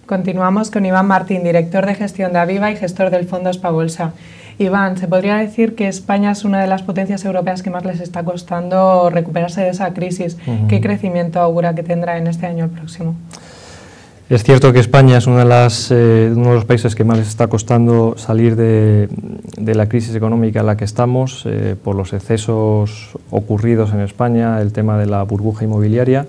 Continuamos con Iván Martín, director de gestión de Aviva y gestor del fondo Espabolsa. Iván, ¿se podría decir que España es una de las potencias europeas que más les está costando recuperarse de esa crisis? ¿Qué crecimiento augura que tendrá en este año el próximo? Es cierto que España es uno de los países que más les está costando salir de la crisis económica en la que estamos, por los excesos ocurridos en España, el tema de la burbuja inmobiliaria.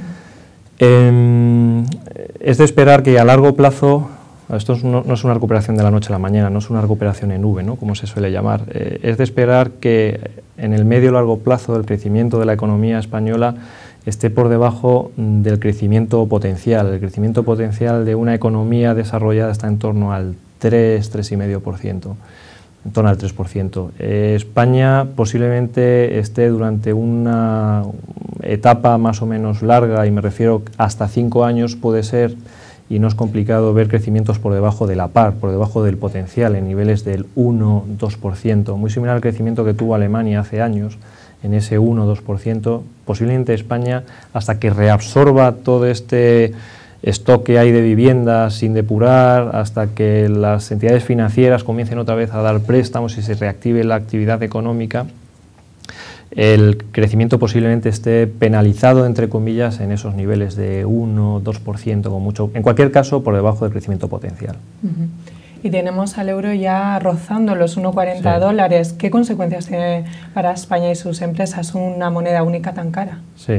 Es de esperar que a largo plazo, esto no es una recuperación de la noche a la mañana, no es una recuperación en V, ¿no?, como se suele llamar, es de esperar que en el medio y largo plazo el crecimiento de la economía española esté por debajo del crecimiento potencial. El crecimiento potencial de una economía desarrollada está en torno al 3,5%, en torno al 3%. España posiblemente esté durante una etapa más o menos larga, y me refiero hasta 5 años puede ser, y no es complicado ver crecimientos por debajo de la par, por debajo del potencial, en niveles del 1-2%, muy similar al crecimiento que tuvo Alemania hace años, en ese 1-2%, posiblemente España, hasta que reabsorba todo este stock que hay de viviendas sin depurar, hasta que las entidades financieras comiencen otra vez a dar préstamos y se reactive la actividad económica, el crecimiento posiblemente esté penalizado, entre comillas, en esos niveles de 1-2% con mucho, en cualquier caso por debajo del crecimiento potencial. Y tenemos al euro ya rozando los 1,40 dólares. ¿Qué consecuencias tiene para España y sus empresas una moneda única tan cara? Sí.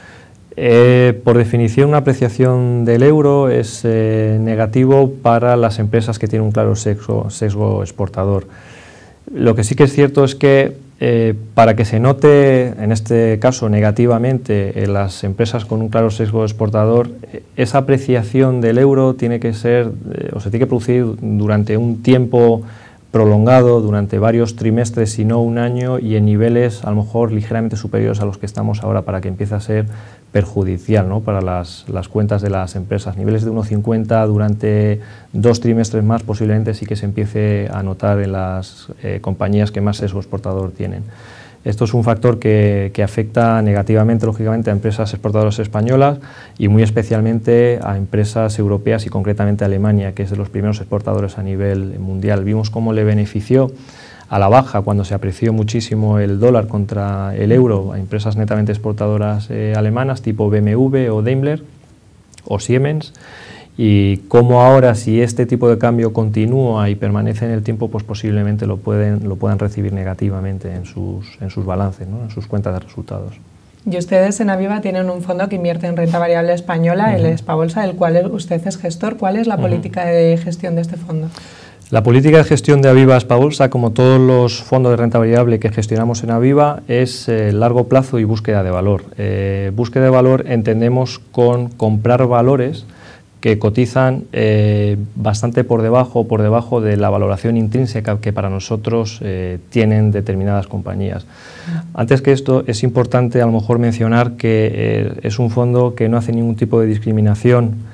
Por definición, una apreciación del euro es negativo para las empresas que tienen un claro sesgo exportador. Lo que sí que es cierto es que para que se note, en este caso negativamente, en las empresas con un claro sesgo exportador, esa apreciación del euro tiene que ser, o se tiene que producir durante un tiempo prolongado, durante varios trimestres, si no un año, y en niveles a lo mejor ligeramente superiores a los que estamos ahora, para que empiece a ser perjudicial, ¿no?, para las cuentas de las empresas. Niveles de 1,50 durante 2 trimestres más posiblemente sí que se empiece a notar en las compañías que más sesgo exportador tienen. Esto es un factor que afecta negativamente, lógicamente, a empresas exportadoras españolas y muy especialmente a empresas europeas y concretamente a Alemania, que es de los primeros exportadores a nivel mundial. Vimos cómo le benefició a la baja cuando se apreció muchísimo el dólar contra el euro a empresas netamente exportadoras alemanas tipo BMW o Daimler o Siemens, y cómo ahora, si este tipo de cambio continúa y permanece en el tiempo, pues posiblemente lo puedan recibir negativamente en sus balances, ¿no?, en sus cuentas de resultados. Y ustedes en Aviva tienen un fondo que invierte en renta variable española, el Espabolsa, del cual usted es gestor. ¿Cuál es la política de gestión de este fondo? La política de gestión de Aviva Espabolsa, como todos los fondos de renta variable que gestionamos en Aviva, es largo plazo y búsqueda de valor. Búsqueda de valor entendemos con comprar valores que cotizan bastante por debajo de la valoración intrínseca que para nosotros tienen determinadas compañías. Antes que esto, es importante a lo mejor mencionar que es un fondo que no hace ningún tipo de discriminación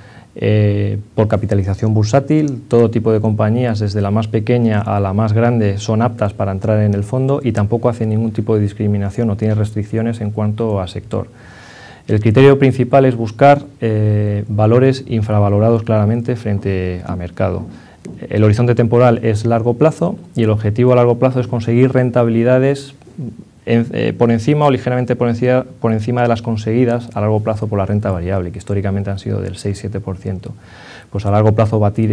por capitalización bursátil. Todo tipo de compañías, desde la más pequeña a la más grande, son aptas para entrar en el fondo, y tampoco hace ningún tipo de discriminación o tiene restricciones en cuanto a sector. El criterio principal es buscar valores infravalorados claramente frente a mercado. El horizonte temporal es largo plazo y el objetivo a largo plazo es conseguir rentabilidades por encima o ligeramente por encima de las conseguidas a largo plazo por la renta variable, que históricamente han sido del 6-7%. Pues a largo plazo batir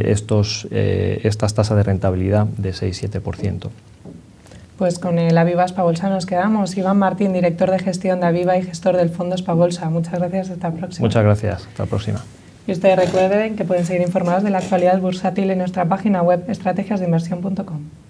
estas tasas de rentabilidad de 6-7%. Pues con el Aviva Espabolsa nos quedamos. Iván Martín, director de gestión de Aviva y gestor del fondo Espabolsa. Muchas gracias, hasta la próxima. Muchas gracias, hasta la próxima. Y ustedes recuerden que pueden seguir informados de la actualidad bursátil en nuestra página web estrategiasdeinversión.com.